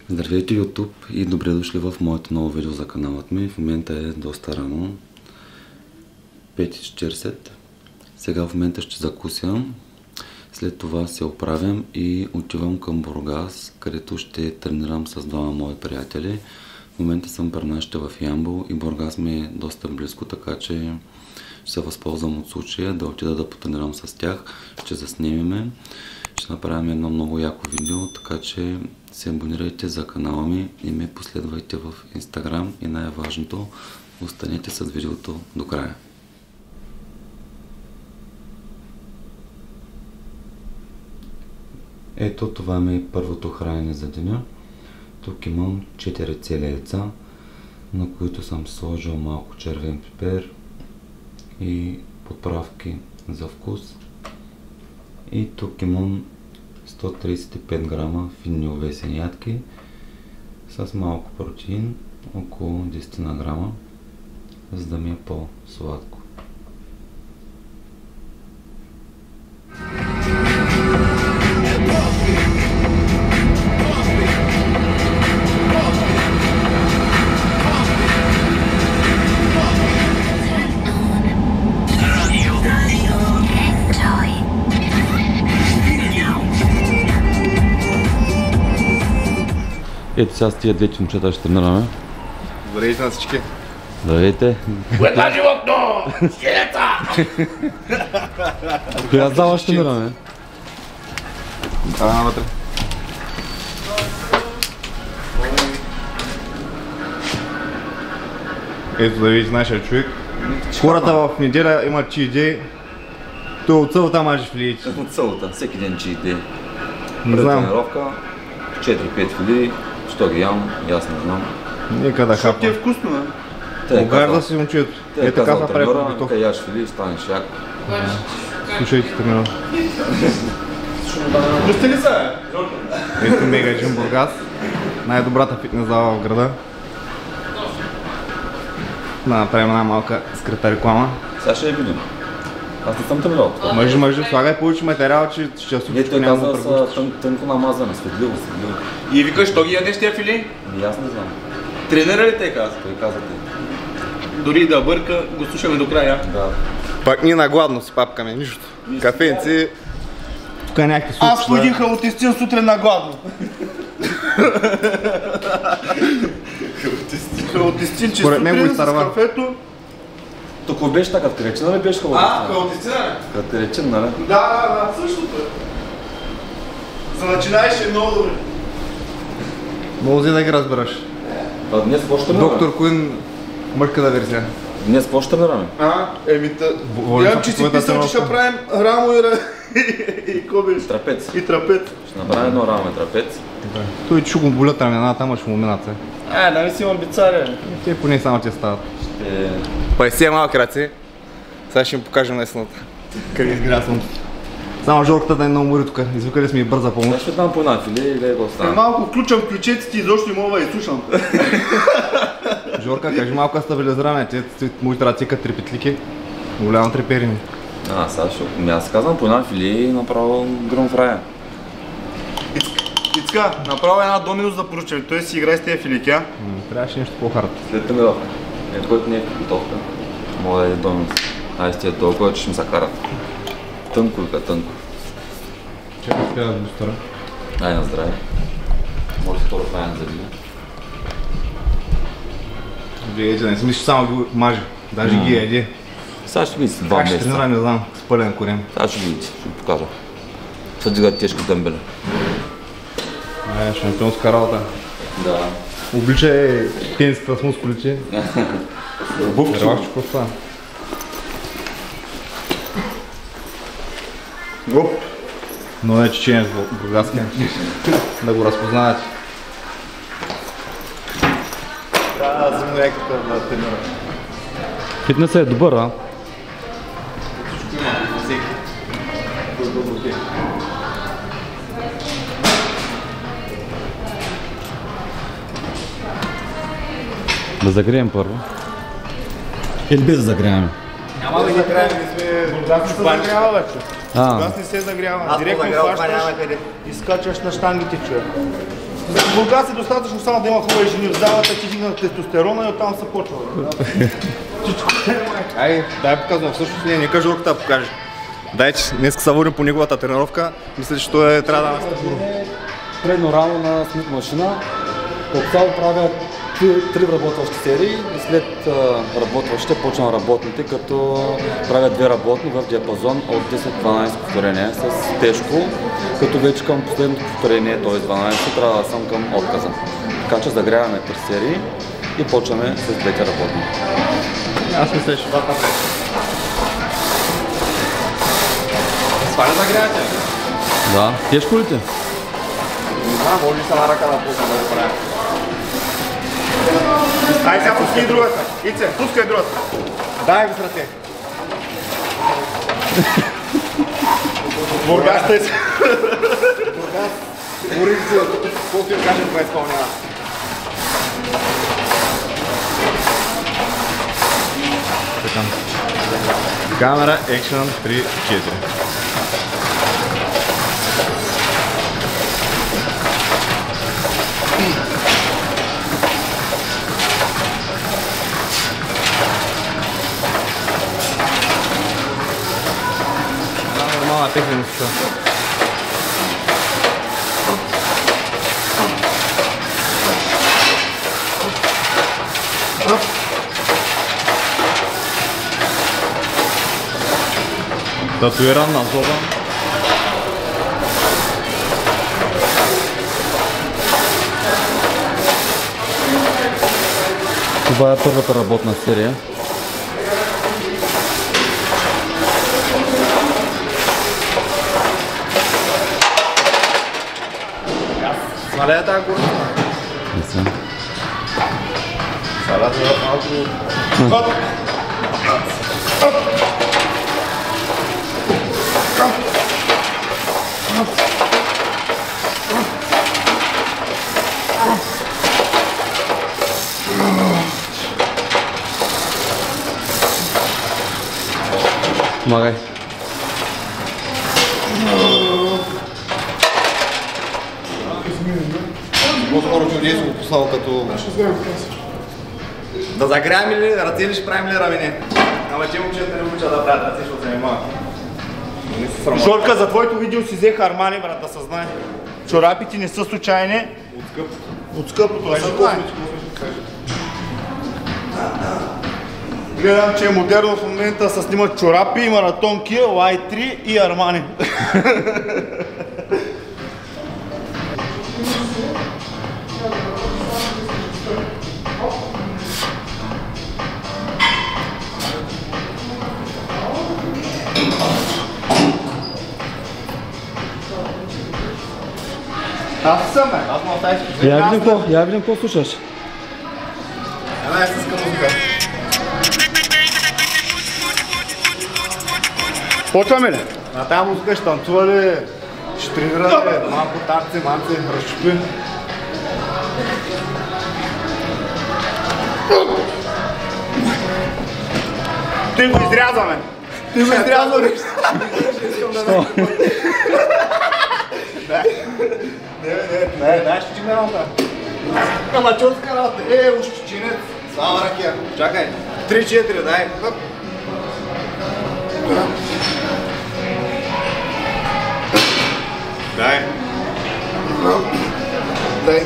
Здравейте YouTube и добре дошли в моето ново видео за каналът ми. В момента е доста рано, 5:40. Сега в момента ще закусям, след това се оправям и отивам към Бургас, където ще тренирам с двама мои приятели. В момента съм при нашите в Ямбол и Бургас ми е доста близко, така че ще се възползвам от случая да отида да потренирам с тях. Ще заснемеме, ще направим едно много яко видео, така че се абонирайте за канала ми и ме последвайте в Instagram и най-важното, останете с видеото до края. Ето, това ми е първото хранене за деня. Тук имам 4 цели яйца, на които съм сложил малко червен пипер и подправки за вкус. И тук имам 135 грама финни овесени ядки с малко протеин, около 10 грама, за да ми е по-сладко. Ето сега с тия двете момчета ще тренираме. Здравейте на всички! Здравейте! Една животно! Скелета! Коя зала ще тренираме? Навътре. Ето да видите нашия човек. Хората в неделя имат чиидей. Той от цълта маже филиите. От цълта, всеки ден чиидей. Не знам. Тренировка, 4-5 филии, що ги ям, аз не знам. Нека да хапа. Ти е вкусно, бе? Огарда си момчето. Е така са прави подготовка. Така яш филии, станеш як. Слушайте тренира. Пусти ли са, бе? Ето Мега Джим Бургас. Най-добрата фитнес зала в града. Да направим една малка скрита реклама. Сега ще я видим. Аз не съм тренирал. Мъжи, слагай повече материал, че ще всичко няма да препущаш. Той каза тънко намазане, светливо. И викаш, що ги ядеш тия фили? И аз не знам. Тренера ли те каза? Той каза те. Дори да бърка, го слушаме до края. Да. Пак ние нагладно си папкаме, нищо. Кафенци. Тук е някакви сутки. Аз по един халотистин сутрин на гладно. Халотистин, че сутрин с кафето. Тук беше така, Катеречина ли беше халотистин? Халотистина ли? Катеречин, нали? Да, същото е. За начинаеш е много добре. Много взе да ги разбираш. А днес какво ще тренираме? Доктор Куин, мъжката версия. Днес какво ще тренираме? Гледам, че си писал, че ще правим рамо и кобиш. Трапец. И трапец. Ще направим едно рамо и трапец. Той ще го болят рамената, ама ще му минат се. Нали си имам бицаря. Те поне само те стават. Ще... Пай си е малки ръце. Сега ще им покажем наистината. Как изгря слънцето. Само Жорката да не умори тук. Извикали сме и бърза Сега помощ. ще дам по една филия и да го остана. Малко включвам ключеците и изобщо не мога да изслушам. Жорка, кажи малко стабилизираме. Те моите ръце като трепетлики. Голямо треперини. Сега ще... Аз казвам по една филия и направо гръм в рая. Ицка, направо една доминус за поручване. Той си играе с тези филикя. Трябваше нещо по-хард. След тренировка. Който не е подготовка. Мога да е доминус. Ай, с тия толкова, че ще ми се карат. Тънко вика, тънко. Чакай сега да бустъра. Ай, на здраве. Може второ хранен за видео. Вие да не си мислиш, само ги мажи. Даже ги еди. Сега ще видите 2 Как ще месеца. тренира, не знам, с пълен корем. Сега ще видите, ще ви покажа. Ще дигат тежки дъмбели. Шампионска работа. Да. Облича тенската с мускулите. Обувки. Релакс, какво става? Оп! Но е чеченец бургаски. Да го разпознавате. Да, взимам някакъв да тренира. Фитнесът е добър, а? Да загреем първо. Или без да загряваме? Няма да ги правим, Бургас не се загрява вече. Бургас не се загрява. Директно хващаш и скачаш на щангите, човек. В Бургас е достатъчно само да има хубави жени в залата, ти дигнат тестостерона и оттам се почва. Ай, дай показвам, всъщност не кажа Жорката да покаже. Дай, че днес се водим по неговата тренировка, мисля, че той трябва да настъпва. Предно рамо на Смит машина. От цяло правя 3 работващи серии и след работващите почвам работните, като правя 2 работни в диапазон от 10-12 повторения с тежко, като вече към последното повторение, т.е. 12, трябва да съм към отказа. Така че загряваме 3 серии и почваме с 2 работни. Аз мисля, че това пък. Това не загрявате? Да. Тежко ли ти? Не знам, може ли сама ръка да пусна да го правя. Ай, сега пускай другата. Ице, пускай другата. Дай го с ръце. Бургас тъй се. Бургас, Борисо, колко им кажем, това изпълнява. Камера, екшън, 3, 4. Нормална техника. Татуиран на зоба. Това е първата работна серия. Смаля тази горна. Не съм. Салата е малко... Помагай. По-скоро че не си го послал като... Да загрявам ли, ръце ли ще правим ли равене? Ама че момчета не обича да правят ръце, защото се занимава. Жорка, за твоето видео си взех Армани, брат, да се знае. Чорапите не са случайни. От скъпото. От скъпото, да се знае. Гледам, че е модерно в момента се снимат чорапи, маратонки, Y3 и Армани. Аз съм, бе. Аз му остави си. Я видим какво слушаш. Една истинска музика. Почваме ли? На тази музика ще танцува ли? Ще тренира ли? Малко тарци, манци, разчупи. Ти го изрязваме. Ти го изрязваме. Не, ще ти работа. Амачорска работа. Ушчичинец. Само ракия. Чакай. 3-4, дай. Дай. Дай.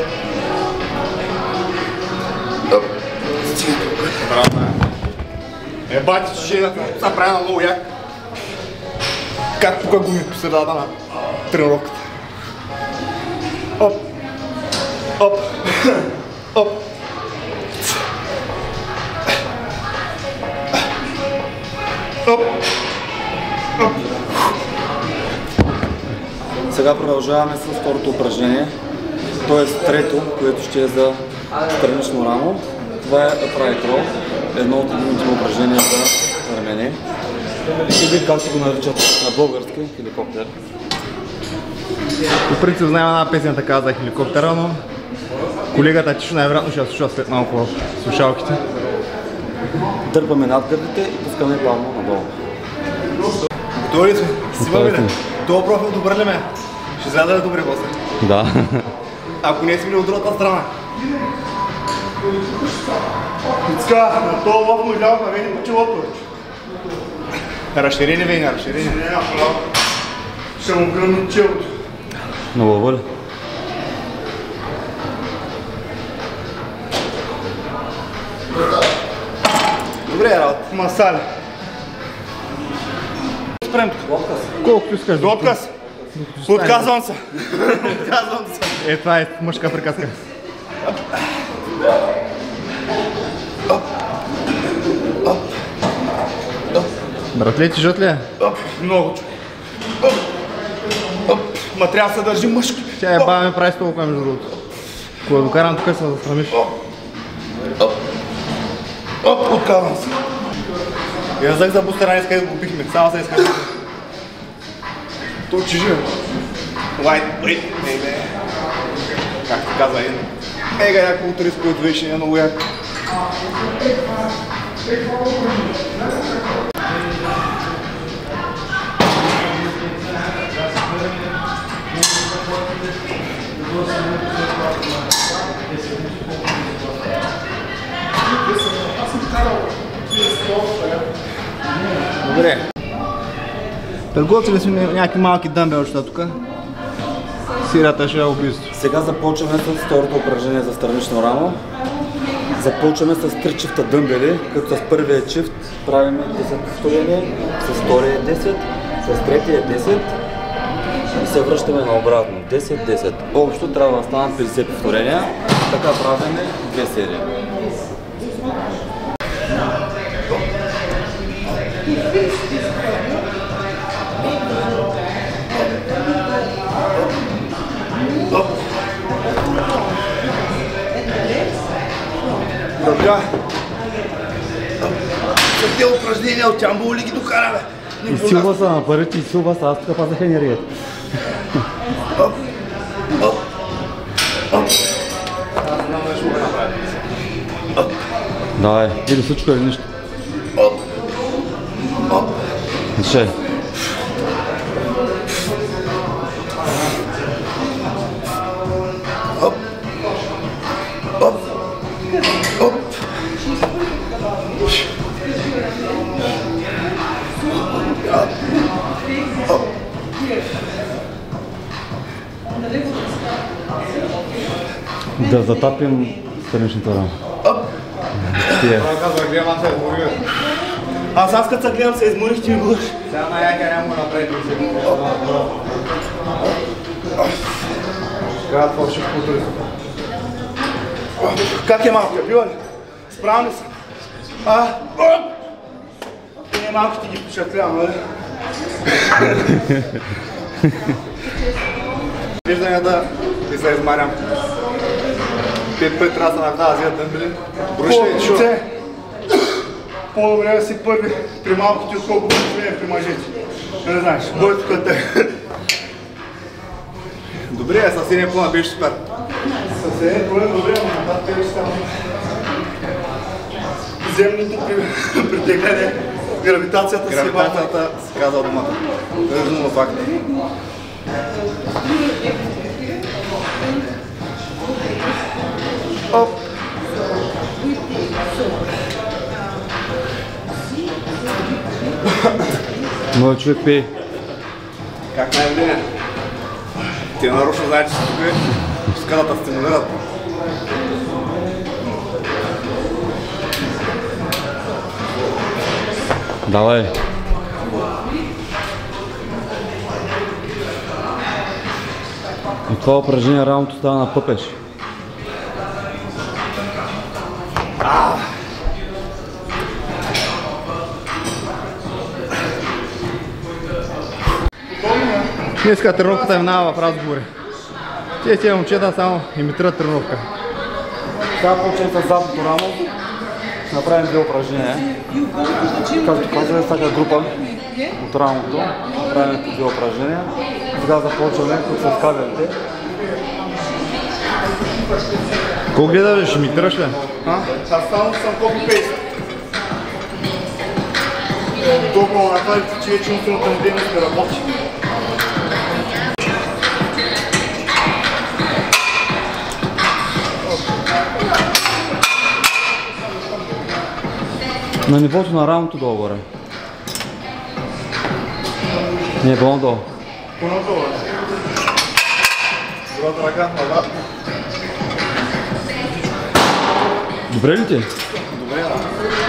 Браво. Бати, че ще са прави на много як. Как тук гуми по средата на тренировката. Оп. Оп. Оп. Оп. Оп. Сега продължаваме с второто упражнение, т.е. трето, което ще е за странично рамо. Това е upright row, едно от любимите упражнения за рамене. Или както го наричат на български, хеликоптер. По принцип знаем една песен така за хеликоптера, но колегата Тишо най-вероятно ще я слуша след малко в слушалките. Дърпаме надгърдите и пускаме плавно надолу. Готови ли сме? Си бъде? Това профил добър ли ме? Ще изгледа ли добре после? Да. Ако не сме от другата страна. Така, на този лоб му издаваха вени по челото. Разширени вени, разширени. Не, направо. Ще му гръмни челото. Много воля. Добре работа. Масали. Спрем тук. Колкото искаш. До отказ. Отказвам се. Отказвам се. Е, това е мъжка приказка. Братле, тежат ли е? Много чу. Ма трябва да се държи мъжки. Тя е баба ми прави с толкова между другото. Кога докарам тук се засрамиш. Отказвам се. Я взех за бустера, не искай да го пихме. Само се искаш. Той чижи. Лайт, брит, бейбе. Както каза един. Мега як културист, който виж е много як. Добре. Търговци сме някакви малки дъмбелчета тук. Сирата ще е убийство. Сега започваме с второто упражнение за странично рамо. Започваме с 3 чифта дъмбели, като с първия чифт правим 10 повторения, с втория 10, с третия 10 и се връщаме наобратно. 10-10. Общо трябва да станат 50 повторения, така правим 2 серии. Добре. За тези упражнения от Тямбол ли ги докара, бе? Изсилва се на парите, изсилва се, аз тук пазах енергията. Давай, или всичко или нищо. Ще. Да затапим страничната рама. Аз като се гледам се изморих, ти ми говориш. Сега на яка няма го направи. Сега това ще култури. Как е малко? Била ли? Справни са? Не малко ти ги впечатлявам, нали? Вижданията и се измарям. 5 пъти трябва да се навдава зия дъмбели. По-добре, по-добре да си първи при малките, отколкото да при мъжете. Не знаеш, бой тук те. Добре, със синия плана беше супер. Със един проблем, добре, но нататък беше там. Земното притегляне, гравитацията си е бавна. Гравитацията си казва думата. Тъжно факт. Оп! Моят човек пее. Как най-влияне? Те нарочно знаят, че си тук искат да стимулират. Давай. И това упражнение рамото става на пъпеш. Днеска тренировката минава в разговори. Тези момчета само имитират тренировка. Сега почваме с задното рамо. Ще направим 2 упражнения. Както казваме, всяка група от рамото. Правим 2 упражнения. Сега започваме с кабелите. Колко гледаш, ще имитираш ли? Аз само съм копи-пейст. Толкова направите, че вече умствената ми дейност не работи. На нивото на рамото долу-горе. Не, по-надолу. По-надолу. Другата ръка, назад. Добре ли ти? Добре, да.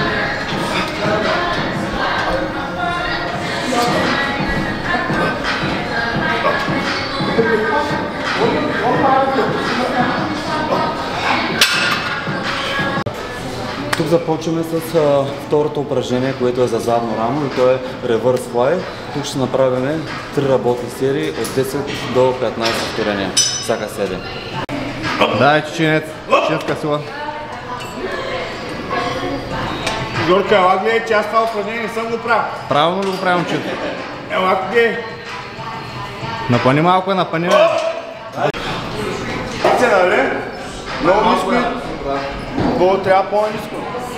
Тук започваме с второто упражнение, което е за задно рамо и то е Reverse Fly. Тук ще направим 3 работни серии от 10 до 15 повторения, всяка 7. Дай, чеченец, чеченска сила. Жорка, ела гледай, че аз това упражнение не съм го правил. Правилно ли го правим, че? Ела гледай. Напъни малко, напъни. Се, нали? Много ниско и... Трябва по-ниско.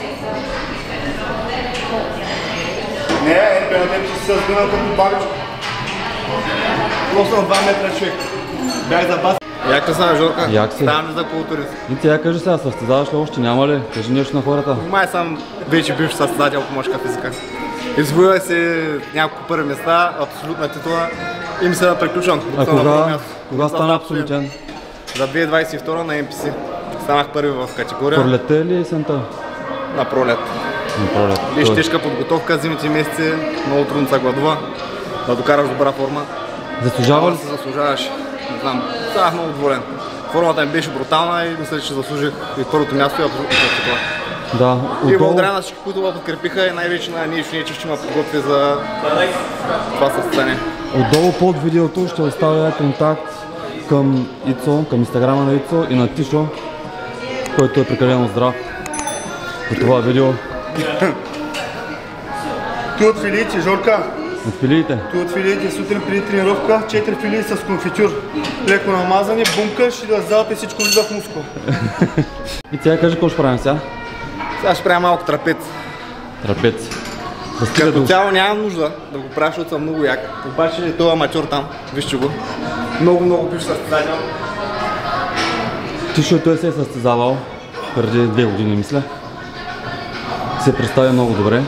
Не, на теб си се сгънал като багачко. Просто на 2 метра човек. Бях за бас. Як те става, Жорка? Як си? Ставам ли за културист? И тя кажи сега, състезаваш ли още, няма ли? Кажи нещо на хората. Май съм вече бивш състезател по мъжка физика. Извоювах си няколко първи места, абсолютна титла и ми се да приключвам. А кога стана абсолютен? За 2022 на MPC. Станах първи в категория. Пролетта или есента? На пролет. На пролет. Беше тежка подготовка, зимните месеци, много трудно се гладува, да докараш добра форма. Заслужава ли? Се заслужаваш. Не знам, станах много доволен. Формата ми беше брутална и мисля, че заслужих и първото място и абсолютно това. Да. И благодаря на всички, които ме подкрепиха и най-вече на Ниш Нечев, че ме подготви за това състезание. Отдолу под видеото ще оставя контакт към Ицо, към инстаграма на Ицо и на Тишо, който е прекалено здрав по това видео. Ти от филиите, Жорка. От филиите? Ти от филиите сутрин преди тренировка, 4 филии с конфитюр. Леко намазани, бункаш и да залата и всичко влиза в мускул. И сега кажи какво ще правим сега? Сега ще правя малко трапец. Трапец. Като цяло нямам нужда да го правя, защото съм много як. Обаче този аматьор там, вижте го. Много бивш състезател. Тишо той се е състезавал преди 2 години, мисля. Се представя много добре.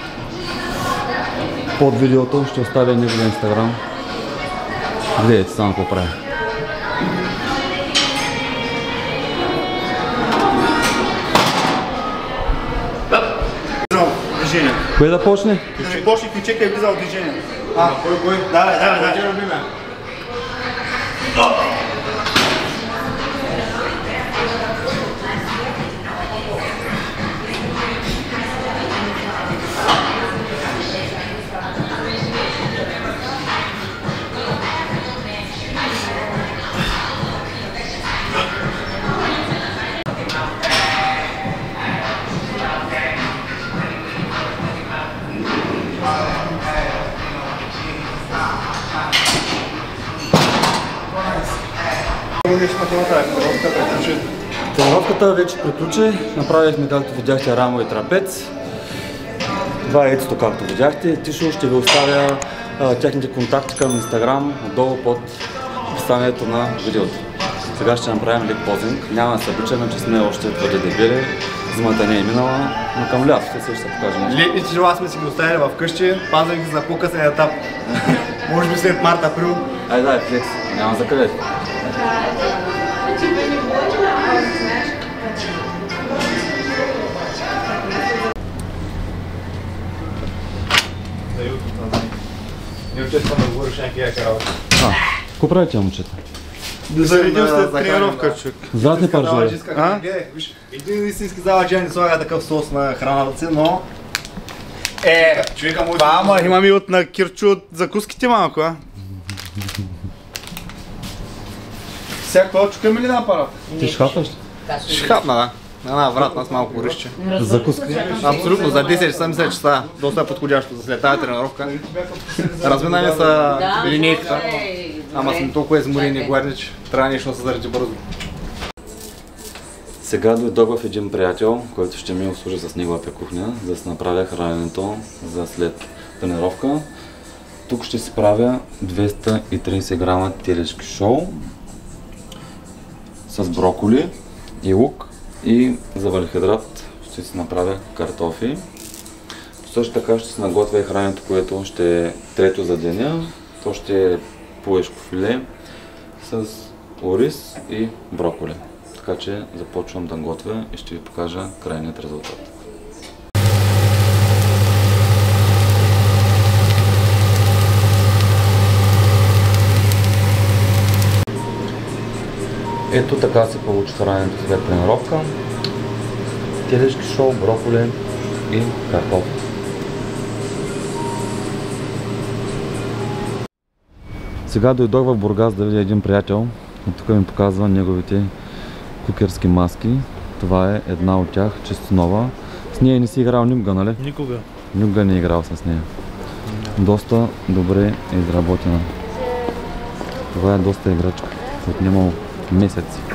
Под видеото ще оставя неговия инстаграм. Гледайте само какво прави. Движение. Кое да почне? Почни ключека и влиза в движение. Кой? Давай. Тренировката вече приключи. Направихме, както видяхте, рамо и трапец. Това е Ецото, както видяхте. Тишо ще ви оставя техните контакти към инстаграм отдолу под описанието на видеото. Сега ще направим лек позинг. Няма да се обичаме, че сме още твърде дебели. Зимата не е минала, но към лятото ще се покажем. Летните жела сме си ги оставили в къщи, пазах ги за по-късен етап. Може би след март-април. Айде, дай, флекс. Няма за къде. Не участвам да говориш някакви работи. Какво правите, момчета? Заредил след тренировка, човек. Здрасти, паржове. Един истински заваджен не слага такъв сос на храната си, но... човека му... Ама имам и от на Кирчо от закуските малко, а? Сега какво чукаме ли на апарат? Ти ще хапаш? Ще хапна, да. Една вратна с малко горище. Закуска? Абсолютно, за 10 часа мисля, че са доста подходящо за след тази тренировка. Разминаме са линейката, ама сме толкова изморени и гладни, че трябва нещо да се заради бързо. Сега дойдох в един приятел, който ще ми обслужи с неговата кухня, за да си направя храненето за след тренировка. Тук ще си правя 230 грама телешки шоу с броколи и лук, и за въглехидрат ще си направя картофи. Също така ще се наготвя и храненето, което ще е трето за деня. То ще е пуешко филе с ориз и броколи. Така че започвам да готвя и ще ви покажа крайният резултат. Ето така се получи храненето след тренировка. Телешки шоу, броколи и картофи. Сега дойдох в Бургас да видя един приятел и тук ми показва неговите кукерски маски. Това е една от тях, чисто нова. С нея не си играл никога, нали? Никога. Никога не е играл с нея. Доста добре е изработена. Това е доста играчка. Отнемал месеци.